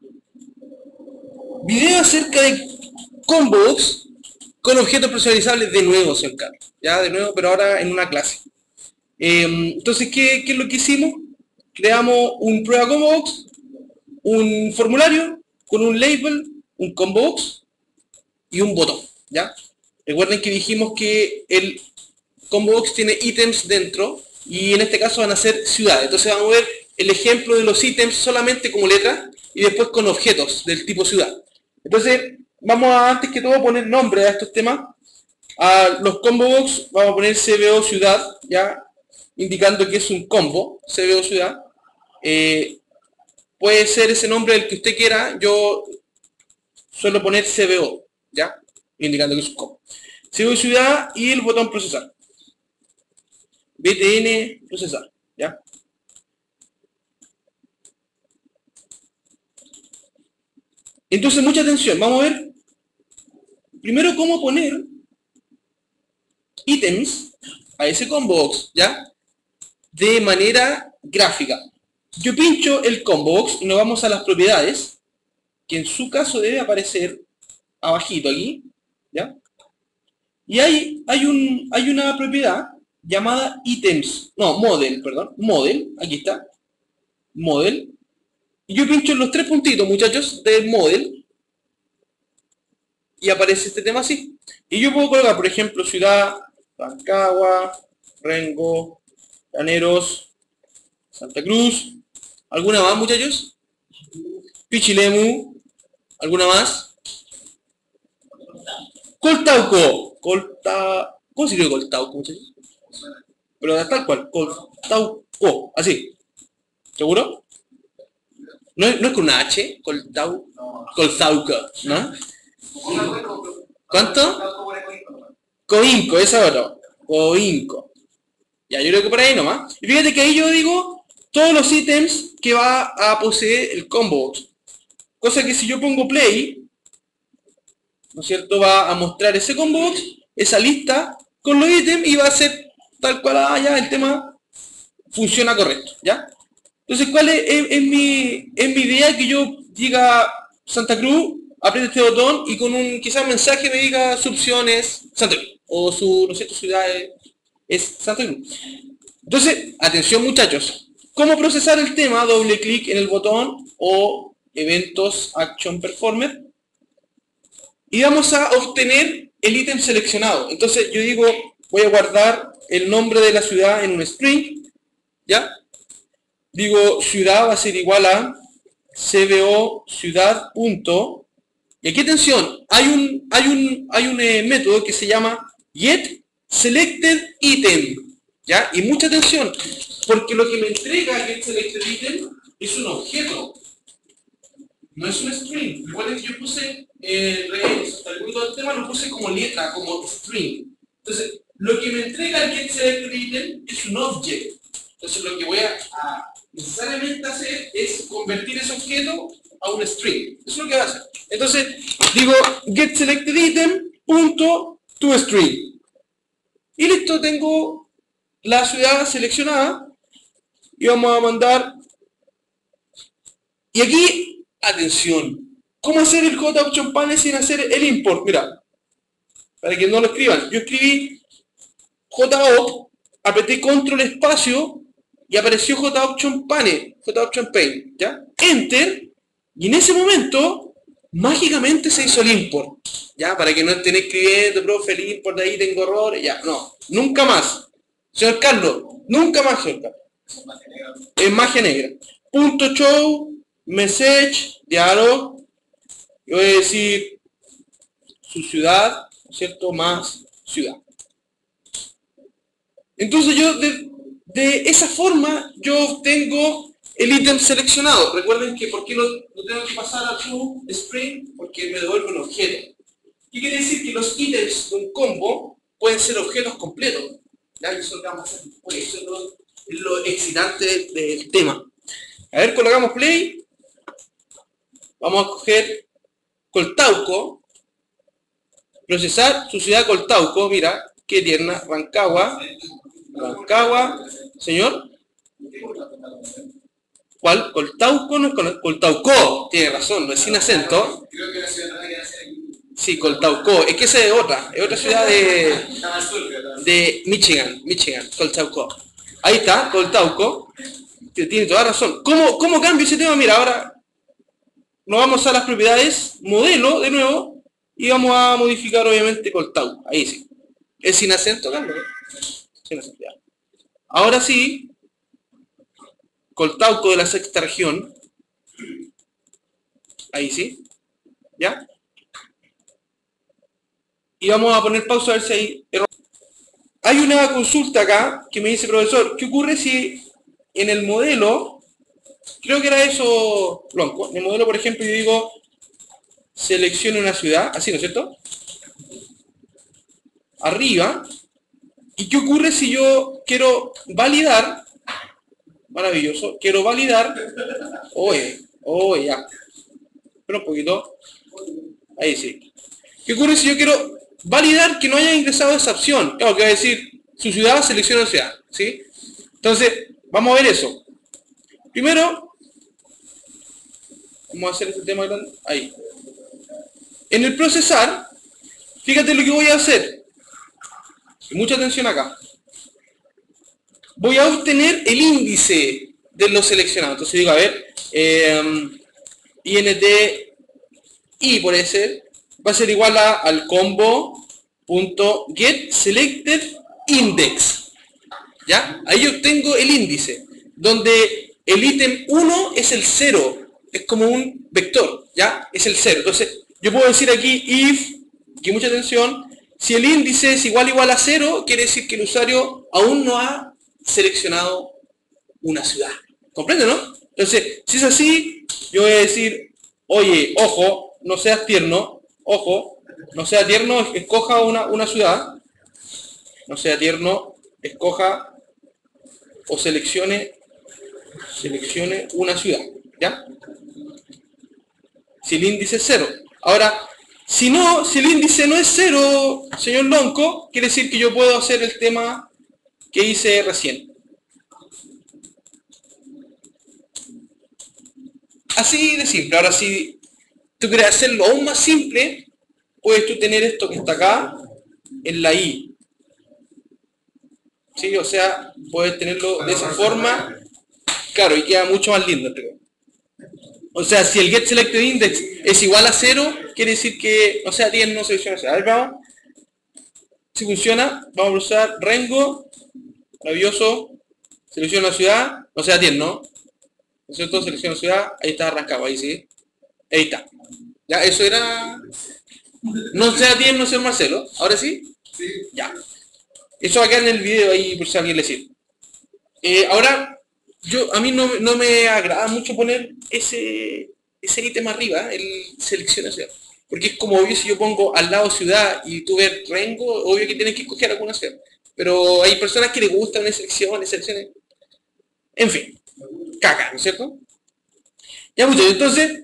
Video acerca de combos con objetos personalizables de nuevo, señor Carlos. Ya, de nuevo, pero ahora en una clase. Entonces, ¿qué es lo que hicimos? Creamos un prueba combox, un formulario con un label, un combox y un botón. ¿Ya? Recuerden que dijimos que el combox tiene ítems dentro y en este caso van a ser ciudades. Entonces vamos a ver el ejemplo de los ítems solamente como letra y después con objetos del tipo ciudad. Entonces vamos a antes que todo poner nombre a estos temas. A los combo box vamos a poner CBO ciudad, ya indicando que es un combo, CBO ciudad. Puede ser ese nombre el que usted quiera, yo suelo poner CBO, ya indicando que es un combo. CBO ciudad y el botón procesar. BTN procesar, ¿ya? Entonces, mucha atención, vamos a ver primero cómo poner ítems a ese combo box, ¿ya? De manera gráfica. Yo pincho el combo box y nos vamos a las propiedades, que en su caso debe aparecer abajito aquí, ¿ya? Y hay una propiedad llamada ítems, no, model, perdón, model, aquí está, model. Y yo pincho en los tres puntitos, muchachos, del model y aparece este tema así. Y yo puedo colocar, por ejemplo, ciudad, Rancagua, Rengo, Llaneros, Santa Cruz. ¿Alguna más, muchachos? Pichilemu. ¿Alguna más? Coltauco. ¿Cómo se escribe Coltauco, muchachos? Pero tal cual. Coltauco. Así. ¿Seguro? No es con una H. Coltauco. ¿No? ¿Cuánto? Coinco, esa es otra. Coinco. Ya, yo creo que por ahí nomás. Y fíjate que ahí yo digo todos los ítems que va a poseer el combo box. Cosa que si yo pongo play, ¿no es cierto? Va a mostrar ese combo box, esa lista con los ítems y va a ser tal cual, ya el tema funciona correcto, ¿ya? Entonces, ¿cuál es mi idea? Que yo diga Santa Cruz, apriete este botón y con un quizás mensaje me diga su opción es Santa Cruz o su, no sé, tu ciudad es Santa Cruz. Entonces, atención muchachos, ¿cómo procesar el tema? Doble clic en el botón o eventos action performer y vamos a obtener el ítem seleccionado. Entonces yo digo, voy a guardar el nombre de la ciudad en un string, ¿ya? Digo, ciudad va a ser igual a cbo ciudad punto, y aquí atención, hay un método que se llama get selected item, ¿ya? Y mucha atención, porque lo que me entrega get selected item es un objeto, no es un string. Igual que yo puse hasta el punto del tema lo puse como letra, como string. Entonces, lo que me entrega el get selected item es un object. Entonces, lo que voy a necesariamente hacer es convertir ese objeto a un string. Eso es lo que va a hacer. Entonces, digo get selected item punto to string. Y listo, tengo la ciudad seleccionada y vamos a mandar. Y aquí, atención, ¿cómo hacer el JOption Pane sin hacer el import? Mira, para que no lo escriban, yo escribí JOp, apreté control espacio y apareció JOption Pane, JOption Pane, ¿ya? Enter, y en ese momento, mágicamente se hizo el import, ¿ya? Para que no estén escribiendo, profe, el import de ahí tengo errores, ya, no, nunca más. Señor Carlos, nunca más, señor Carlos. Es magia negra. Punto show, message, diálogo, yo voy a decir su ciudad, ¿cierto? Más ciudad. Entonces yo de esa forma yo obtengo el ítem seleccionado. Recuerden que ¿por qué lo tengo que pasar a su string? Porque me devuelve un objeto. ¿Qué quiere decir? Que los ítems de un combo pueden ser objetos completos. ¿Ya? Eso es lo que vamos a hacer. Bueno, eso es lo excitante del tema. A ver, colocamos play. Vamos a coger Coltauco, procesar su ciudad Coltauco, mira, qué tierna, Rancagua, señor. ¿Cuál? Coltauco no es Coltauco, tiene razón, no es sin acento. Creo que la ciudad que hace ahí. Sí, Coltauco, es que esa es otra ciudad Está más sur, pero de Michigan, Coltauco. Ahí está, Coltauco, que tiene toda razón. ¿Cómo cambio ese tema? Mira, ahora nos vamos a las propiedades, modelo de nuevo, y vamos a modificar obviamente Coltauco, ahí sí. Es sin acento, Carlos, ¿eh? Sin acento, ya. Ahora sí, Coltauco de la sexta región, ahí sí, ¿ya? Y vamos a poner pausa a ver si hay error. Hay una consulta acá que me dice, profesor, ¿qué ocurre si en el modelo, creo que era eso, Blanco, en el modelo, por ejemplo, yo digo, seleccione una ciudad, así, ¿no es cierto? Arriba. ¿Y qué ocurre si yo quiero validar? Maravilloso. Quiero validar. Oye, ya. Espera un poquito. Ahí sí. ¿Qué ocurre si yo quiero validar que no haya ingresado esa opción? Claro, que va a decir, su ciudad, selecciona ciudad. ¿Sí? Entonces, vamos a ver eso. Primero, vamos a hacer este tema grande. Ahí. En el procesar, fíjate lo que voy a hacer. Y mucha atención acá. Voy a obtener el índice de los seleccionados. Entonces digo, a ver, int i puede ser, va a ser igual al combo.getSelectedIndex. ¿Ya? Ahí obtengo el índice, donde el ítem 1 es el 0, es como un vector, ¿ya? Es el 0. Entonces, yo puedo decir aquí if, que mucha atención, si el índice es igual a 0, quiere decir que el usuario aún no ha seleccionado una ciudad. ¿Comprende, no? Entonces, si es así, yo voy a decir, oye, ojo, no seas tierno, ojo, no sea tierno, escoja una ciudad, no sea tierno, escoja o seleccione una ciudad, ¿ya? Si el índice es 0. Ahora, si el índice no es 0, señor Lonco, quiere decir que yo puedo hacer el tema que hice recién. Así de simple. Ahora, si tú quieres hacerlo aún más simple, puedes tú tener esto que está acá en la i. ¿Sí? O sea, puedes tenerlo de esa forma. Claro, y queda mucho más lindo. O sea, si el getSelectedIndex es igual a 0, quiere decir que, o sea, 10 no selecciona 0. A ver, vamos. Si funciona, vamos a usar Rengo, maravilloso, selecciona la ciudad, no sea 10, ¿no? ¿No es cierto? Selecciona la ciudad, ahí está arrancado, ahí sí. Ahí está. Ya, eso era... No sea 10, no sea Marcelo. ¿Ahora sí? sí. Ya. Eso va a quedar en el video ahí por si alguien le sirve. Ahora, a mí no me agrada mucho poner ese ítem arriba, el selecciona ciudad. Porque es como obvio si yo pongo al lado ciudad y tú ves Rengo, obvio que tienes que escoger alguna ciudad. Pero hay personas que les gustan una selecciones. En fin, caca, ¿no es cierto? Ya muchachos, entonces,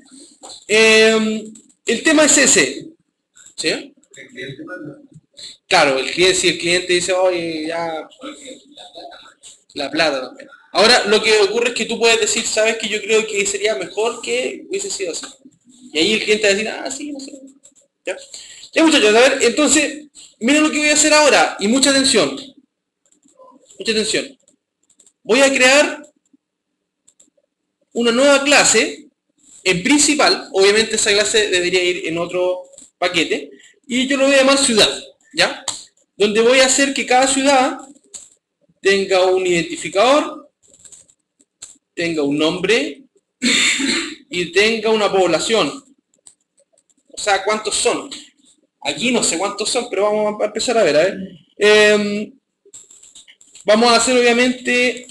el tema es ese. ¿Sí? Claro, si el cliente dice, oye, ya, la plata también. Ahora, lo que ocurre es que tú puedes decir, sabes que yo creo que sería mejor que hubiese sido así. Y ahí el cliente va a decir, ah, sí, no sé. ¿Ya? Ya muchachos, a ver, entonces, miren lo que voy a hacer ahora, y mucha atención. Mucha atención. Voy a crear una nueva clase en principal, obviamente esa clase debería ir en otro paquete, y yo lo voy a llamar ciudad, ¿ya? Donde voy a hacer que cada ciudad tenga un identificador, tenga un nombre y tenga una población. O sea, ¿cuántos son? Aquí no sé cuántos son, pero vamos a empezar a ver, vamos a hacer obviamente...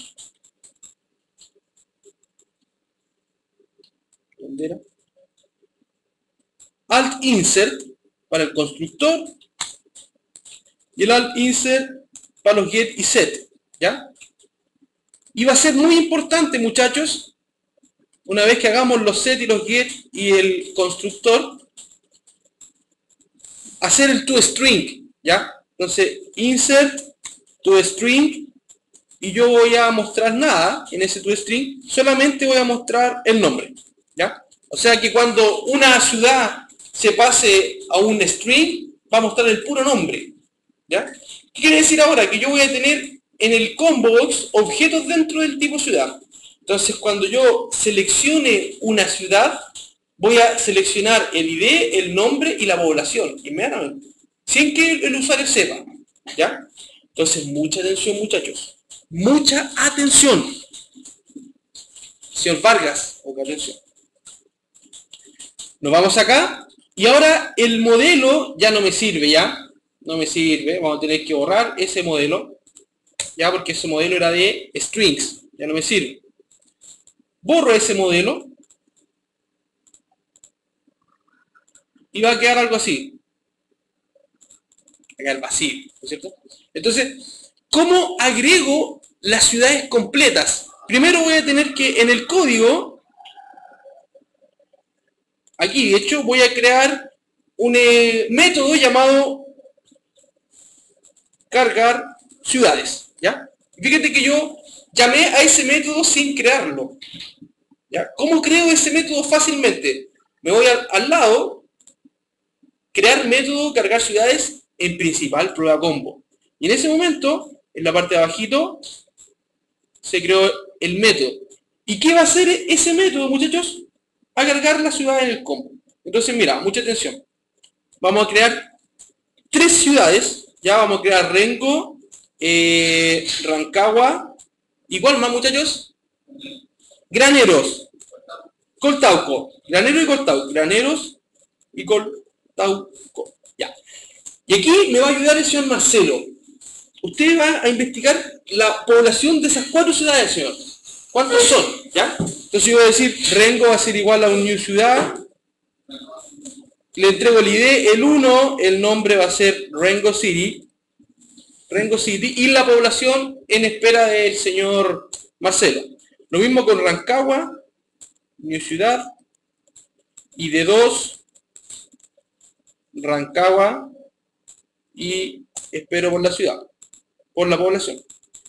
¿Dónde era? Alt Insert para el constructor y el Alt Insert para los get y set, ¿ya? Y va a ser muy importante, muchachos, una vez que hagamos los set y los get y el constructor, hacer el toString, ¿ya? Entonces, insert toString y yo voy a mostrar nada en ese toString, solamente voy a mostrar el nombre, ¿ya? O sea que cuando una ciudad se pase a un string, va a mostrar el puro nombre, ¿ya? ¿Qué quiere decir ahora? Que yo voy a tener en el combo box objetos dentro del tipo ciudad. Entonces, cuando yo seleccione una ciudad, voy a seleccionar el ID, el nombre y la población, inmediatamente, sin que el usuario sepa, ¿ya? Entonces, mucha atención, muchachos. Mucha atención. Señor Vargas, poca atención. Nos vamos acá, y ahora el modelo ya no me sirve, ¿ya? No me sirve, vamos a tener que borrar ese modelo, ya, porque ese modelo era de strings, ya no me sirve. Borro ese modelo, y va a quedar algo así. Va a quedar vacío, ¿no es cierto? Entonces, ¿cómo agrego las ciudades completas? Primero voy a tener que, en el código, aquí de hecho, voy a crear un método llamado cargar ciudades, ¿ya? Fíjate que yo llamé a ese método sin crearlo, ¿ya? ¿Cómo creo ese método fácilmente? Me voy al lado, crear método cargar ciudades en principal prueba combo. Y en ese momento, en la parte de abajito, se creó el método. ¿Y qué va a hacer ese método, muchachos? A cargar la ciudad en el combo. Entonces, mira, mucha atención. Vamos a crear 3 ciudades. Ya vamos a crear Rengo, Rancagua. ¿Y cuál más, muchachos? Graneros. Coltauco. Granero y Coltauco. Graneros y Coltauco. Ya. Y aquí me va a ayudar el señor Marcelo. Usted va a investigar la población de esas 4 ciudades, señor. ¿Cuántos son? ¿Ya? Entonces yo voy a decir, Rengo va a ser igual a un new ciudad. Le entrego el ID, el 1, el nombre va a ser Rengo City. Rengo City. Y la población en espera del señor Marcelo. Lo mismo con Rancagua, new ciudad. ID 2, Rancagua. Y espero por la ciudad. Por la población.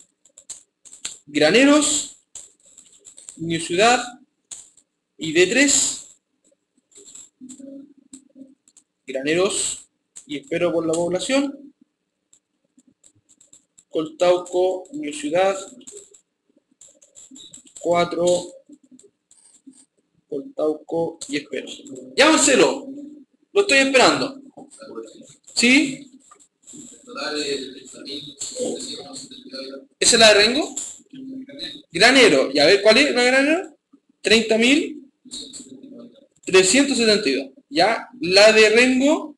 Graneros, new ciudad, ID3, Graneros y espero por la población. Coltauco, new ciudad, 4, Coltauco y espero. Ya, Marcelo, lo estoy esperando. ¿Sí? ¿Esa es la de Rengo? Granero. Y a ver, ¿cuál es la Granero? 30.372. Ya, la de Rengo.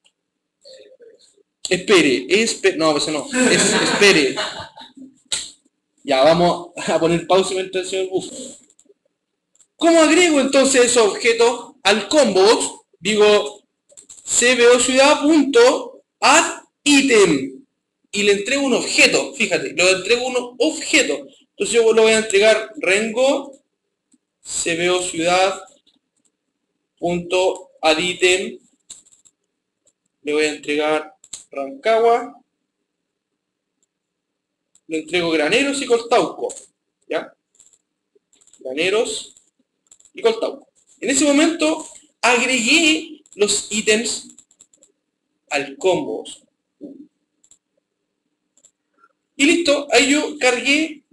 Espere. No, ese no. Es espere. Ya, vamos a poner pausa mientras el señor busca. ¿Cómo agrego entonces esos objetos al combo? Digo, cbociudad.add_item y le entrego un objeto, fíjate, le entrego un objeto. Entonces yo lo voy a entregar Rengo cbociudad.add_item, le voy a entregar Rancagua, le entrego Graneros y Coltauco, ¿ya? Graneros y Coltauco. En ese momento agregué los ítems al combo. Y listo, ahí yo cargué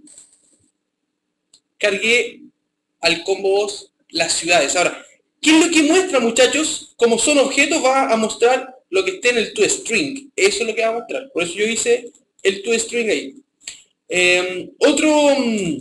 al combo las ciudades. Ahora, ¿qué es lo que muestra, muchachos? Como son objetos, va a mostrar lo que esté en el toString. Eso es lo que va a mostrar. Por eso yo hice el toString ahí. Otro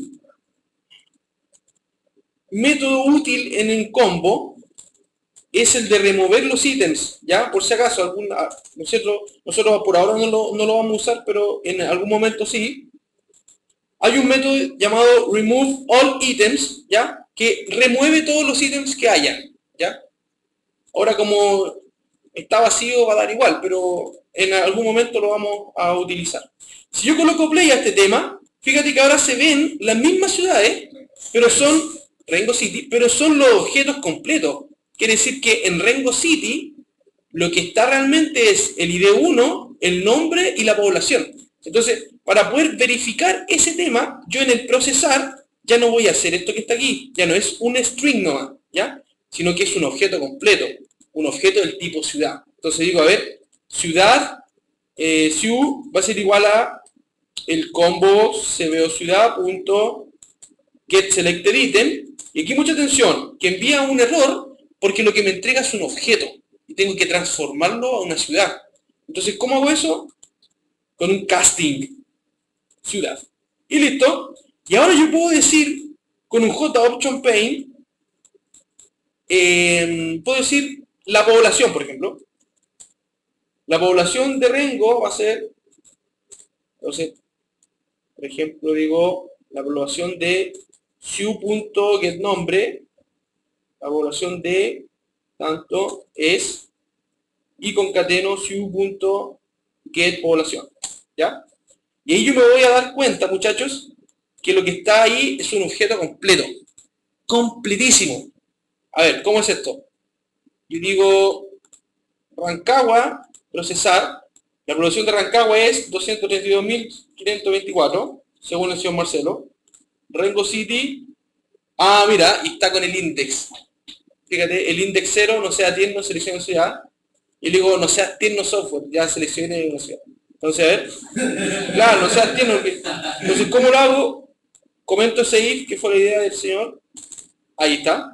método útil en el combo es el de remover los ítems, ¿ya? Por si acaso, nosotros por ahora no lo vamos a usar, pero en algún momento sí. Hay un método llamado remove all items, ¿ya? Que remueve todos los ítems que hayan, ¿ya? Ahora como está vacío va a dar igual, pero en algún momento lo vamos a utilizar. Si yo coloco play a este tema, fíjate que ahora se ven las mismas ciudades, pero son Rengo City, pero son los objetos completos. Quiere decir que en Rengo City lo que está realmente es el ID 1, el nombre y la población. Entonces, para poder verificar ese tema, yo en el procesar ya no voy a hacer esto que está aquí. Ya no es un string nomás, ¿ya? Sino que es un objeto completo. Un objeto del tipo ciudad. Entonces digo, a ver, ciudad, ciu va a ser igual a el combo cboCiudad.getSelectedItem. Y aquí mucha atención, que envía un error porque lo que me entrega es un objeto. Y tengo que transformarlo a una ciudad. Entonces, ¿cómo hago eso? Con un casting ciudad. Y listo. Y ahora yo puedo decir, con un JOptionPaint, puedo decir la población, por ejemplo. La población de Rengo va a ser, entonces, por ejemplo, digo, la población de Ciu.getNombre, la población de tanto es, y concateno Ciu.getPoblación. ¿Ya? Y ahí yo me voy a dar cuenta, muchachos, que lo que está ahí es un objeto completo. Completísimo. A ver, ¿cómo es esto? Yo digo Rancagua, procesar. La población de Rancagua es 232.524, según el señor Marcelo. Rengo City, mira, y está con el index. Fíjate, el index 0, no sea tierno, selecciona ciudad. Y le digo, no seas tierno software, ya seleccioné una ciudad. Entonces, a ver, claro, no seas tierno. Entonces, ¿cómo lo hago? Comento ese if, que fue la idea del señor. Ahí está.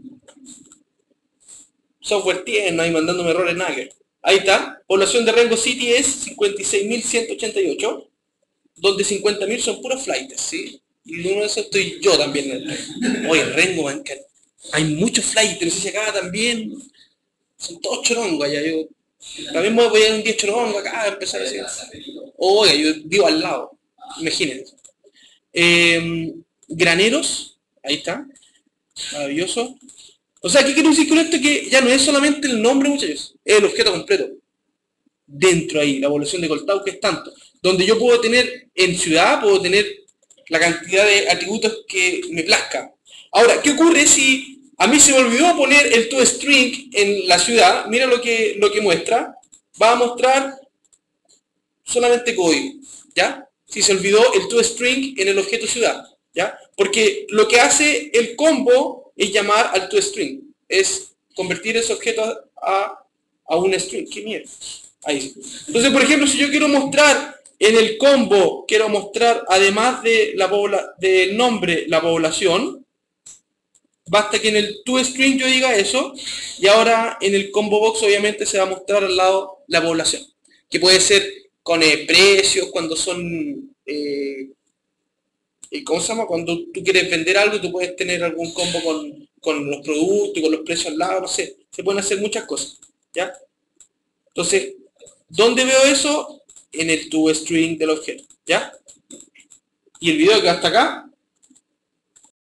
Software tierno, ahí mandándome errores nada que ver. Ahí está. Población de Rengo City es 56.188, donde 50.000 son puros flights, ¿sí? Y uno de esos estoy yo también. Oye, Rengo, man, hay muchos flights, no sé si acá también. Son todos chorongos allá. Yo también voy a ir un día chorongo acá a empezar a decir. Oiga, yo vivo al lado. Imagínense. Graneros, ahí está. Maravilloso. O sea, ¿qué quiero decir con esto? Que ya no es solamente el nombre, muchachos, es el objeto completo. Dentro ahí, la evaluación de Coltau, que es tanto. Donde yo puedo tener, en ciudad, puedo tener la cantidad de atributos que me plazca. Ahora, ¿qué ocurre si a mí se me olvidó poner el toString en la ciudad? Mira lo que muestra. Va a mostrar solamente código, ¿ya? Si se olvidó el toString en el objeto ciudad, ¿ya? Porque lo que hace el combo es llamar al toString, es convertir ese objeto a un string. ¿Qué mierda? Ahí. Entonces, por ejemplo, si yo quiero mostrar en el combo, quiero mostrar además de del nombre la población, basta que en el toString yo diga eso, y ahora en el combo box obviamente se va a mostrar al lado la población, que puede ser con precios, cuando son ¿cómo se llama? Cuando tú quieres vender algo, tú puedes tener algún combo con los productos y con los precios al lado, no sé, se pueden hacer muchas cosas, ¿ya? Entonces, ¿dónde veo eso? En el toString del objeto, ¿ya? Y el video que hasta acá